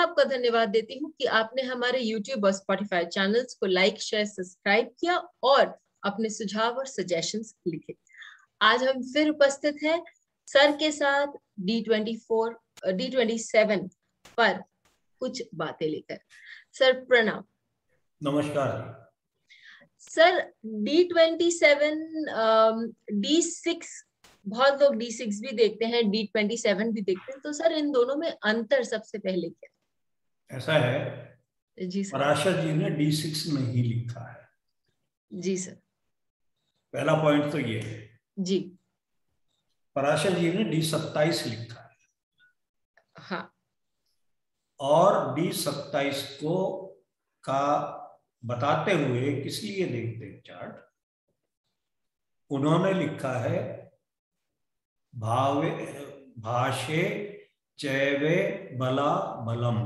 आपका धन्यवाद देती हूँ कि आपने हमारे YouTube और Spotify चैनल्स को लाइक, शेयर, सब्सक्राइब किया और अपने सुझाव और सजेशंस लिखे। आज हम फिर उपस्थित हैं सर के साथ D27 पर कुछ बातें लेकर। सर प्रणाम। नमस्कार सर, D27 D6, बहुत लोग D6 भी देखते हैं, D27 भी देखते हैं, तो सर इन दोनों में अंतर सबसे पहले क्या? ऐसा है जी सर। पराशर जी ने D6 नहीं लिखा है। जी सर। पहला पॉइंट तो ये है। जी। पराशर जी ने D27 लिखा है। हाँ। और D27 को का बताते हुए किस लिए देखते हैं चार्ट, उन्होंने लिखा है भावे भाषे चैवे बला बलम,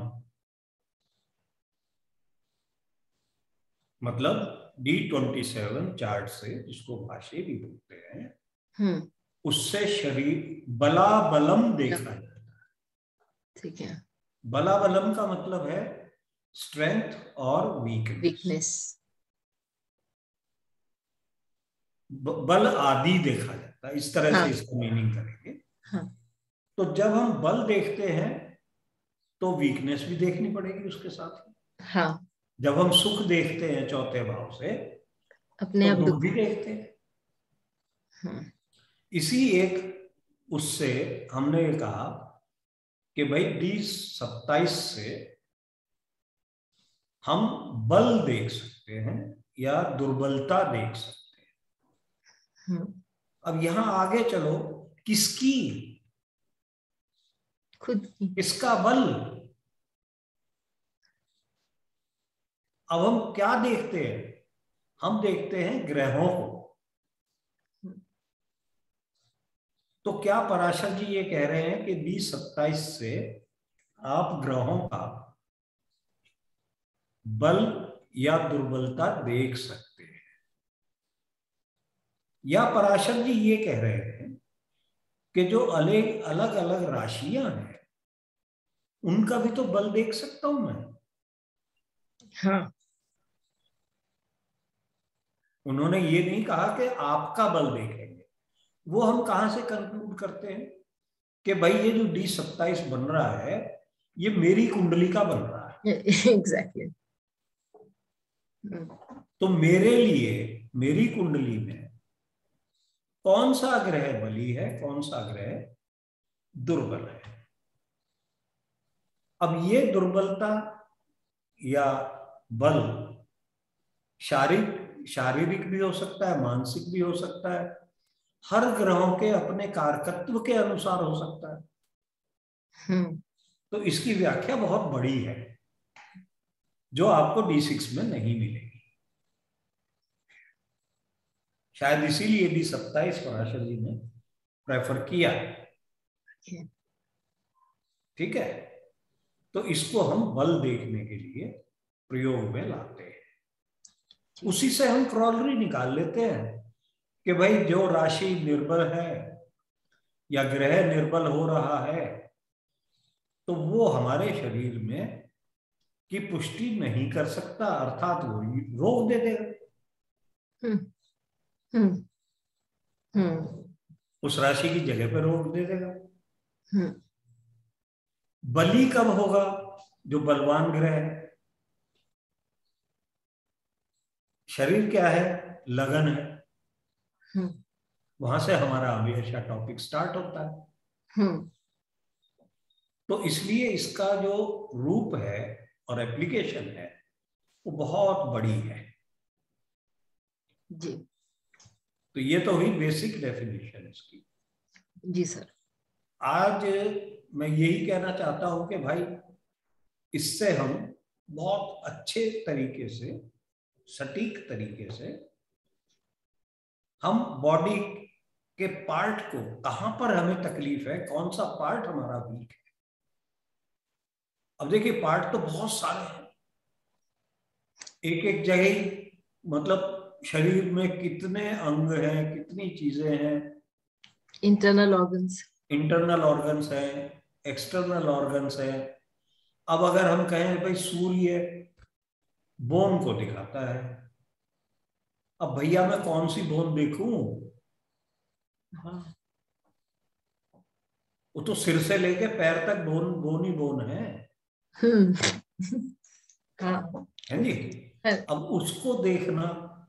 मतलब D27 चार्ट से, जिसको भाषे भी बोलते हैं, उससे शरीर बला बलम देखा जाता है। ठीक है। बला बलम का मतलब है स्ट्रेंथ और वीकनेस। बल आदि देखा जाता है, इस तरह से इसका मीनिंग करेंगे। हाँ। तो जब हम बल देखते हैं तो वीकनेस भी देखनी पड़ेगी उसके साथ। हाँ। जब हम सुख देखते हैं चौथे भाव से, अपने तो आप दुख भी देखते हैं। हाँ। इसी एक उससे हमने ये कहा कि भाई D27 से हम बल देख सकते हैं या दुर्बलता देख सकते हैं। अब यहां आगे चलो, किसकी? खुद की। किसका बल? अब हम क्या देखते हैं? हम देखते हैं ग्रहों को। तो क्या पराशर जी ये कह रहे हैं कि D27 से आप ग्रहों का बल या दुर्बलता देख सकते हैं? या पराशर जी ये कह रहे हैं कि जो अलग अलग राशियां हैं उनका भी तो बल देख सकता हूं मैं? हाँ। उन्होंने ये नहीं कहा कि आपका बल देखेंगे। वो हम कहां से कंक्लूड करते हैं कि भाई ये जो D27 बन रहा है ये मेरी कुंडली का बन रहा है। एग्जैक्टली। तो मेरे लिए मेरी कुंडली में कौन सा ग्रह बली है, कौन सा ग्रह दुर्बल है? अब ये दुर्बलता या बल शारीरिक भी हो सकता है, मानसिक भी हो सकता है, हर ग्रहों के अपने कारकत्व के अनुसार हो सकता है। तो इसकी व्याख्या बहुत बड़ी है जो आपको D6 में नहीं मिलेगी। शायद इसीलिए D27 पराशर जी ने प्रेफर किया। ठीक है, तो इसको हम बल देखने के लिए प्रयोग में लाते हैं। उसी से हम क्रॉलरी निकाल लेते हैं कि भाई जो राशि निर्बल है या ग्रह निर्बल हो रहा है तो वो हमारे शरीर में की पुष्टि नहीं कर सकता, अर्थात वो रोक दे देगा। उस राशि की जगह पर रोक दे देगा। बली कब होगा? जो बलवान ग्रह है। शरीर क्या है? लगन है। वहां से हमारा हमेशा टॉपिक स्टार्ट होता है। तो इसलिए इसका जो रूप है और एप्लीकेशन है वो बहुत बड़ी है जी। तो ये तो हुई बेसिक डेफिनेशन इसकी। जी सर। आज मैं यही कहना चाहता हूं कि भाई इससे हम बहुत अच्छे तरीके से, सटीक तरीके से हम बॉडी के पार्ट को, कहां पर हमें तकलीफ है, कौन सा पार्ट हमारा वीक है। अब देखिए पार्ट तो बहुत सारे हैं, एक एक जगह, मतलब शरीर में कितने अंग हैं, कितनी चीजें हैं। इंटरनल ऑर्गन्स हैं, एक्सटर्नल ऑर्गन्स हैं, अब अगर हम कहें भाई सूर्य बोन को दिखाता है, अब भैया मैं कौन सी बोन देखूं? हाँ। वो तो सिर से लेके पैर तक बोन बोन ही बोन है। हाँ। है जी। है। अब उसको देखना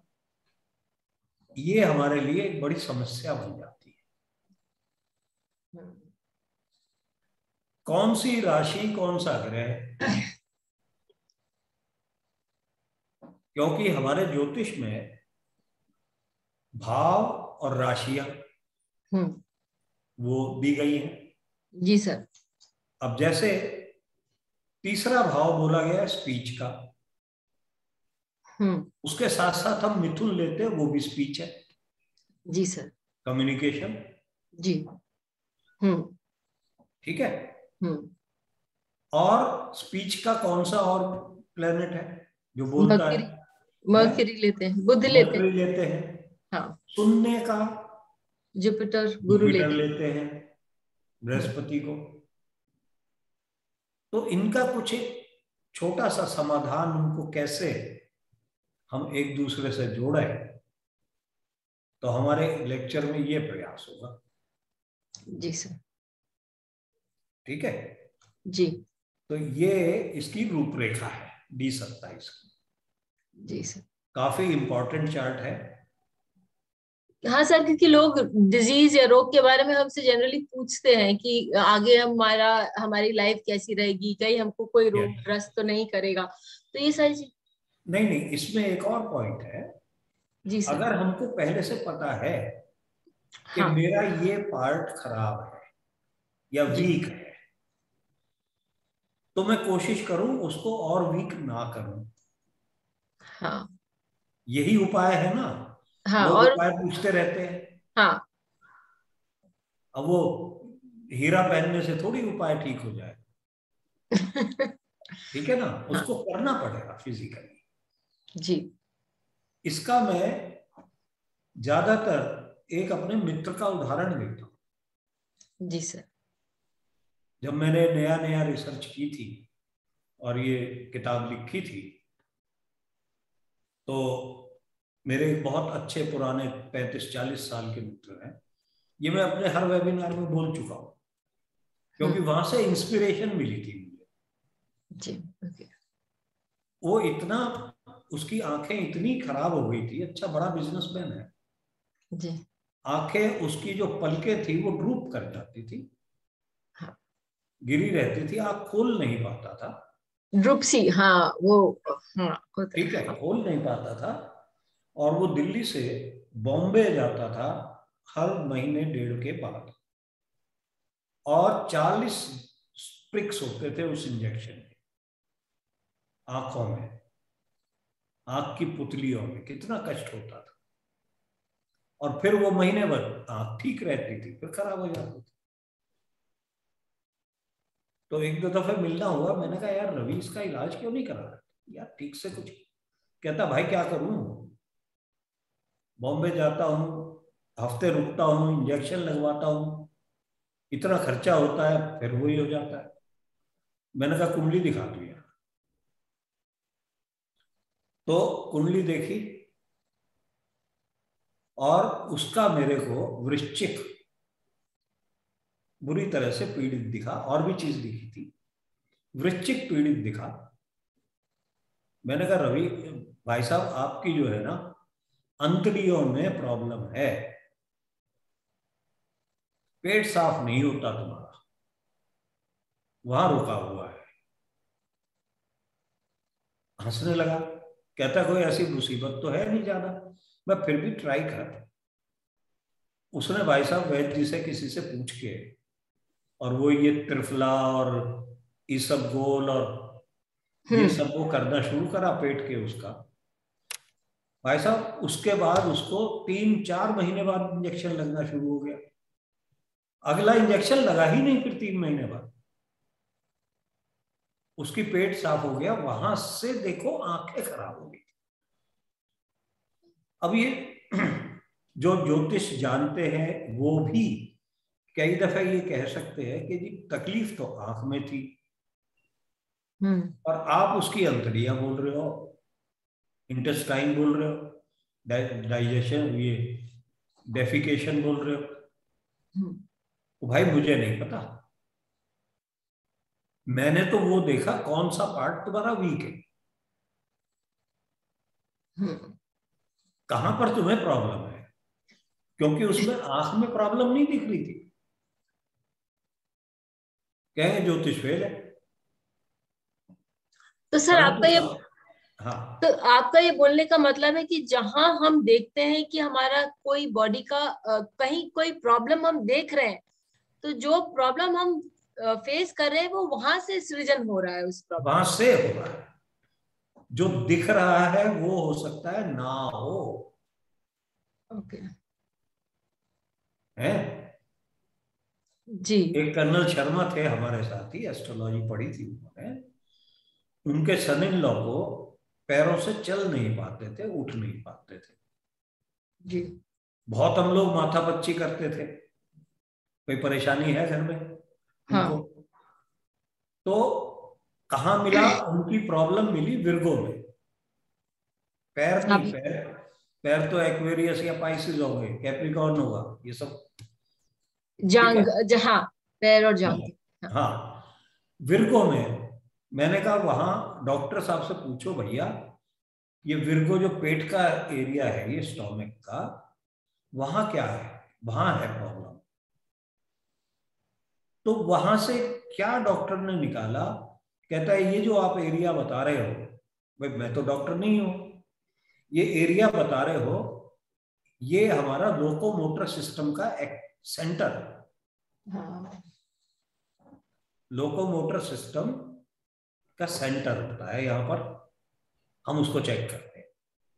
ये हमारे लिए एक बड़ी समस्या बन जाती है। कौन सी राशि कौन सा ग्रह, क्योंकि हमारे ज्योतिष में भाव और राशियां वो दी गई हैं। जी सर। अब जैसे तीसरा भाव बोला गया स्पीच का, उसके साथ साथ हम मिथुन लेते हैं, वो भी स्पीच है। जी सर। कम्युनिकेशन। जी। ठीक है। और स्पीच का कौन सा और प्लेनेट है जो बोलता है? मर्क्यूरी। मर्क्यूरी लेते हैं, बुध लेते हैं। मरकरी लेते हैं। हाँ। सुनने का जुपिटर गुरु जुपिटर लेते लेते हैं, बृहस्पति को। तो इनका कुछ एक छोटा सा समाधान, उनको कैसे हम एक दूसरे से जोड़े, तो हमारे लेक्चर में ये प्रयास होगा। जी सर। ठीक है। जी। तो ये इसकी रूपरेखा है D27 की। जी सर। काफी इंपॉर्टेंट चार्ट है। हाँ सर, क्योंकि लोग डिजीज या रोग के बारे में हमसे जनरली पूछते हैं कि आगे हमारी लाइफ कैसी रहेगी, कहीं हमको कोई रोग yes. ग्रस्त तो नहीं करेगा, तो ये सारी चीज। नहीं नहीं, इसमें एक और पॉइंट है। जी सर। अगर हमको पहले से पता है कि हाँ। मेरा ये पार्ट खराब है या जी। वीक है, तो मैं कोशिश करूं उसको और वीक ना करूं। हाँ। यही उपाय है ना। हाँ। लोग और। उपाय पूछते रहते हैं। हाँ। अब वो हीरा पहनने से थोड़ी उपाय ठीक हो जाए। ठीक है ना, हाँ। उसको करना पड़ेगा फिजिकली। जी। इसका मैं ज्यादातर एक अपने मित्र का उदाहरण देता हूं। जी सर। जब मैंने नया नया रिसर्च की थी और ये किताब लिखी थी, तो मेरे एक बहुत अच्छे पुराने 35-40 साल के मित्र हैं। ये मैं अपने हर वेबिनार में बोल चुका हूं, क्योंकि वहां से इंस्पिरेशन मिली थी मुझे। जी। ओके। वो इतना, उसकी आंखें इतनी खराब हो गई थी, अच्छा बड़ा बिजनेसमैन है। जी। आंखें उसकी जो पलकें थी वो ड्रूप कर जाती थी, हाँ। गिरी रहती थी, आंख खोल नहीं पाता था। ड्रुपसी, हाँ वो। हाँ होता ठीक है। है, हाँ। खोल नहीं पाता था। और वो दिल्ली से बॉम्बे जाता था हर महीने डेढ़ के बाद, और 40 प्रिक्स होते थे उस इंजेक्शन में, आंखों में, आंख की पुतलियों में। कितना कष्ट होता था। और फिर वो महीने भर आंख ठीक रहती थी, फिर खराब हो जाती थी। तो एक दो दफे मिलना हुआ, मैंने कहा यार रवि, इसका इलाज क्यों नहीं करा रहा यार ठीक से कुछ? कहता भाई क्या करूं, बॉम्बे जाता हूँ, हफ्ते रुकता हूँ, इंजेक्शन लगवाता हूँ, इतना खर्चा होता है, फिर वही हो जाता है। मैंने कहा कुंडली दिखा दो यार। तो कुंडली देखी, और उसका मेरे को वृश्चिक बुरी तरह से पीड़ित दिखा, और भी चीज दिखी थी, वृश्चिक पीड़ित दिखा। मैंने कहा रवि भाई साहब, आपकी जो है ना अंतड़ियों में प्रॉब्लम है, पेट साफ नहीं होता तुम्हारा, वहां रुका हुआ है। हंसने लगा, कहता कोई ऐसी मुसीबत तो है नहीं ज्यादा, मैं फिर भी ट्राई कर। उसने भाई साहब वैद्य जी से किसी से पूछ के, और वो ये त्रिफला और इसबगोल और ये सब वो करना शुरू करा पेट के उसका। भाई साहब उसके बाद उसको 3-4 महीने बाद इंजेक्शन लगना शुरू हो गया। अगला इंजेक्शन लगा ही नहीं फिर 3 महीने बाद, उसकी पेट साफ हो गया। वहां से देखो आंखें खराब हो गई। अब ये जो ज्योतिष जानते हैं वो भी कई दफे ये कह सकते हैं कि जी तकलीफ तो आंख में थी, और आप उसकी अंतड़ियां बोल रहे हो, इंटेस्टाइन बोल रहे हो, डाइजेशन, ये डेफिकेशन बोल रहे हो। तो भाई मुझे नहीं पता, मैंने तो वो देखा कौन सा पार्ट तुम्हारा वीक है, कहां पर तुम्हें प्रॉब्लम है, क्योंकि उसमें आंख में प्रॉब्लम नहीं दिख रही थी। कहेंगे ज्योतिष फेल है, तो सर परंतु आपका ये, हाँ, तो आपका ये बोलने का मतलब है कि जहां हम देखते हैं कि हमारा कोई बॉडी का कहीं कोई प्रॉब्लम हम देख रहे हैं, तो जो प्रॉब्लम हम फेस कर रहे हैं वो वहां से सृजन हो रहा है उस प्रॉब्लम। वहां से हो रहा है, जो दिख रहा है वो हो सकता है ना हो, ओके। है। जी। एक कर्नल शर्मा थे हमारे साथ ही, एस्ट्रोलॉजी पढ़ी थी उन्होंने, उनके सन इन लॉ को पैरों से चल नहीं पाते थे, उठ नहीं पाते थे। जी। बहुत हम लोग माथा पच्ची करते थे, कोई परेशानी है घर में उनको, हाँ। तो कहाँ मिला, उनकी प्रॉब्लम मिली विर्गो में। पैर आप नहीं, पैर, पैर तो एक्वेरियस या पाइसिस हो गए, कैप्रिकॉर्न होगा ये सब, ठीक है। जांग, जहाँ पैर और जांग थे। हाँ। हाँ, विर्गो में। मैंने कहा वहां डॉक्टर साहब से पूछो भैया, ये विर्गो जो पेट का एरिया है, ये स्टोमक का, वहां क्या है, वहां है प्रॉब्लम। तो वहां से क्या डॉक्टर ने निकाला, कहता है ये जो आप एरिया बता रहे हो, भाई मैं तो डॉक्टर नहीं हूं, ये एरिया बता रहे हो, ये हमारा लोकोमोटर सिस्टम का एक सेंटर, हाँ। लोकोमोटर सिस्टम का सेंटर होता है यहाँ पर, हम उसको चेक करते हैं।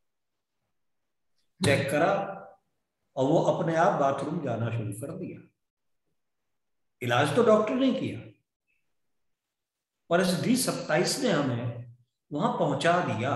चेक करा और वो अपने आप बाथरूम जाना शुरू कर दिया। इलाज तो डॉक्टर ने किया, पर इस D27 ने हमें वहां पहुंचा दिया।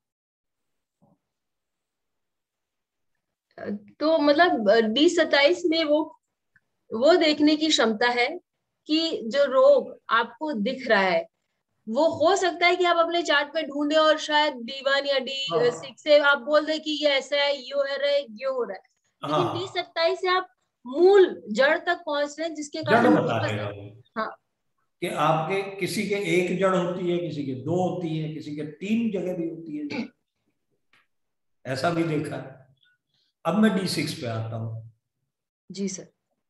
तो मतलब D27 में वो देखने की क्षमता है कि जो रोग आपको दिख रहा है वो हो सकता है कि आप अपने चार्ट पे ढूंढे और शायद D1 या D6 हाँ से आप बोल रहे कि ये ऐसा है, ये हो रहा है, ये हो रहा है, लेकिन हाँ, D27 से आप मूल जड़ तक पहुंच रहे हैं जिसके जड़ कारण बता वापस। देगा वो, हाँ। कि आपके किसी के एक जड़ होती है, किसी के दो होती है, किसी के 3 जगह भी होती है जड़, ऐसा भी देखा है। अब मैं D6 पे आता हूं। जी सर।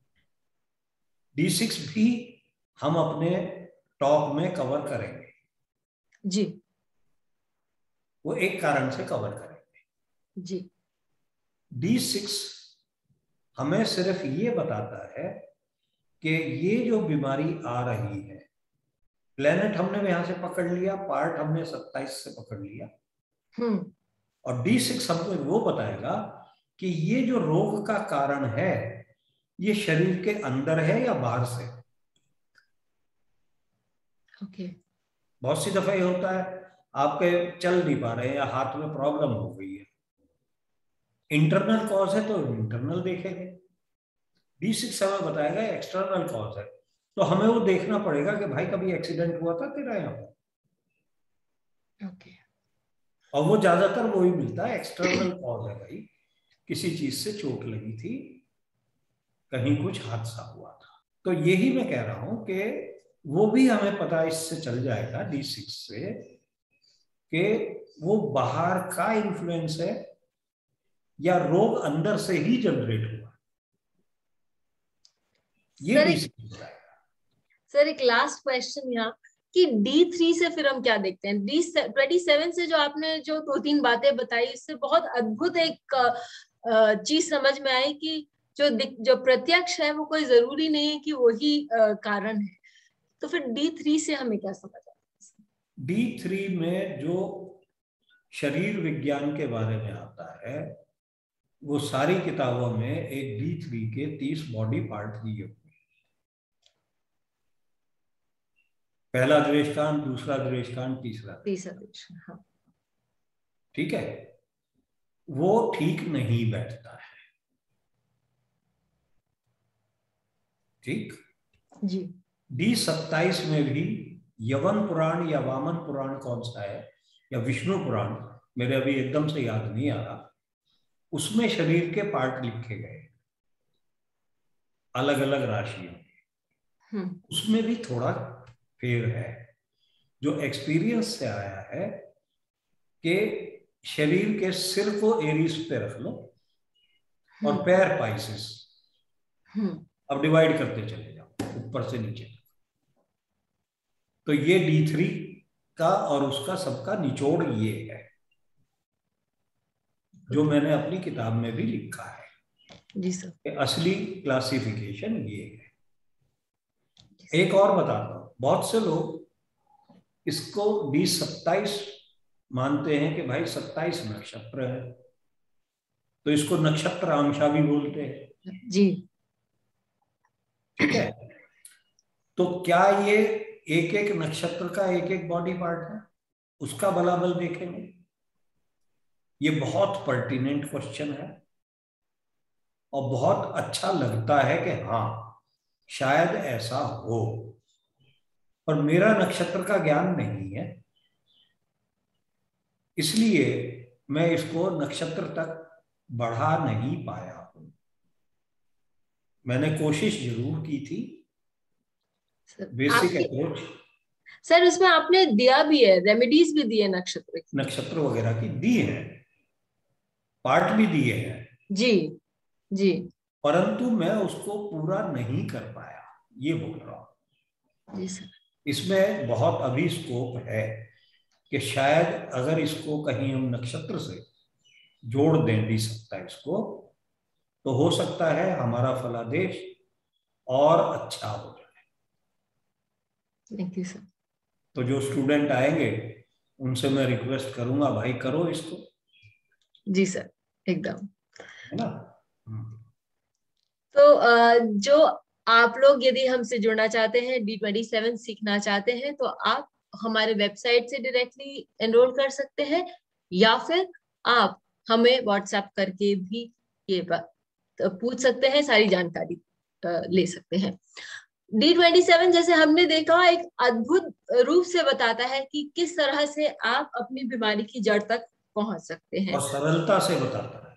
D6 भी हम अपने टॉक में कवर करेंगे, जी। वो एक कारण से कवर करेंगे। जी। D6 हमें सिर्फ ये बताता है कि ये जो बीमारी आ रही है, प्लेनेट हमने यहां से पकड़ लिया, पार्ट हमने 27 से पकड़ लिया, हम्म। और D6 हमको वो बताएगा कि ये जो रोग का कारण है, ये शरीर के अंदर है या बाहर से। ओके। बहुत सी दफा ये होता है, आपके चल नहीं पा रहे हैं या हाथ में प्रॉब्लम हो गई है, इंटरनल कॉज है तो इंटरनल देखेंगे। D6 हमें बताएगा एक्सटर्नल कॉज है, तो हमें वो देखना पड़ेगा कि भाई कभी एक्सीडेंट हुआ था तेरा यहाँ पर, ओके। और वो ज्यादातर वही मिलता है, एक्सटर्नल कॉज है भाई, किसी चीज से चोट लगी थी, कहीं कुछ हादसा हुआ था। तो यही मैं कह रहा हूं कि वो भी हमें पता इससे चल जाएगा D6 से, कि वो बाहर का इन्फ्लुएंस है या रोग अंदर से ही जनरेट हुआ, ये सर एक, D6 बताएगा। सर एक लास्ट क्वेश्चन यहाँ, कि D3 से फिर हम क्या देखते हैं? D27 से जो आपने जो 2-3 बातें बताई, इससे बहुत अद्भुत एक चीज समझ में आई कि जो प्रत्यक्ष है वो कोई जरूरी नहीं है कि वही कारण है। तो फिर D3 से हमें क्या समझ आता है? D3 में जो शरीर विज्ञान के बारे में आता है, वो सारी किताबों में एक D3 के 30 बॉडी पार्ट दिए हुए, पहला द्वेषकांड, दूसरा द्वेषकांड, तीसरा तीसरा द्वेषकांड, देश, हाँ। ठीक है। वो ठीक नहीं बैठता है, ठीक। जी। D27 में भी यवन पुराण या वामन पुराण कौन सा है, या विष्णु पुराण, मेरे अभी एकदम से याद नहीं आ रहा, उसमें शरीर के पार्ट लिखे गए अलग अलग राशियों के। उसमें भी थोड़ा फेर है, जो एक्सपीरियंस से आया है कि शरीर के सिर को एरीज पे रख लो और पैर पाइसेस, अब डिवाइड करते चले जाओ ऊपर से नीचे। तो ये D3 का और उसका सबका निचोड़ ये है जो मैंने अपनी किताब में भी लिखा है। जी सर। कि असली क्लासिफिकेशन ये है। एक और बताता हूं, बहुत से लोग इसको 20-27 मानते हैं कि भाई 27 नक्षत्र है, तो इसको नक्षत्र आंशा भी बोलते हैं। जी ठीक है, तो क्या ये एक एक नक्षत्र का एक एक बॉडी पार्ट है, उसका बलाबल देखेंगे। ये बहुत पर्टिनेंट क्वेश्चन है और बहुत अच्छा लगता है कि हाँ शायद ऐसा हो, पर मेरा नक्षत्र का ज्ञान नहीं है, इसलिए मैं इसको नक्षत्र तक बढ़ा नहीं पाया हूं। मैंने कोशिश जरूर की थी, बेसिक अप्रोच। सर उसमें आपने दिया भी है, रेमेडीज भी दिए नक्षत्र वगैरह की दी है, पार्ट भी दिए हैं। जी जी। परंतु मैं उसको पूरा नहीं कर पाया, ये बोल रहा हूं। जी सर। इसमें बहुत अभी स्कोप है कि शायद अगर इसको कहीं हम नक्षत्र से जोड़ दें 20-27 को, तो हो सकता है हमारा फलादेश और अच्छा हो जाए। Thank you sir. तो जो स्टूडेंट आएंगे उनसे मैं रिक्वेस्ट करूंगा, भाई करो इसको। जी सर, एकदम, है ना। तो जो आप लोग यदि हमसे जुड़ना चाहते हैं, D27 सीखना चाहते हैं, तो आप हमारे वेबसाइट से डायरेक्टली एनरोल कर सकते हैं, या फिर आप हमें व्हाट्सएप करके भी ये बात पूछ सकते हैं, सारी जानकारी ले सकते हैं। D27 जैसे हमने देखा एक अद्भुत रूप से बताता है कि किस तरह से आप अपनी बीमारी की जड़ तक पहुंच सकते हैं, और सरलता से बताता है।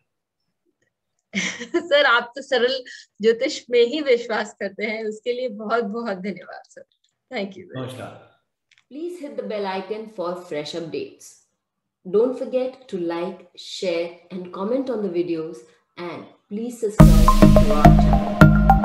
सर आप तो सरल ज्योतिष में ही विश्वास करते हैं, उसके लिए बहुत बहुत धन्यवाद सर। Thank you. नमस्कार। Please hit the bell icon for fresh updates. Don't forget to like, share and comment on the videos, and please subscribe to our channel.